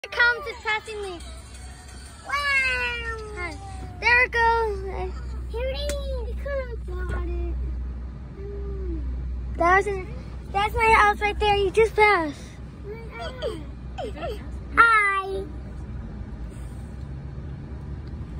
Here comes it's passing me. Wow! Hi. There it goes. Here it comes. That's my house right there. You just passed. Hi.